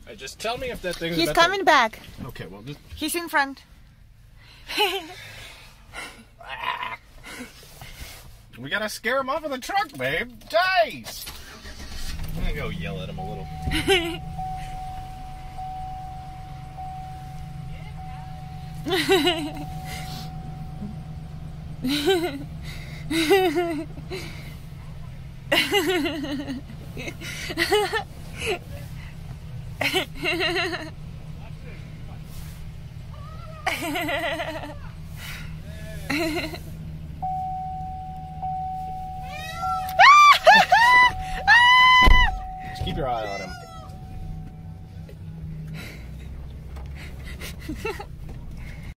Just tell me if that thing's He's coming back. Okay, well, just... He's in front. We gotta scare him off of the truck, babe. Jeez! I'm gonna go yell at him a little. Just keep your eye on him.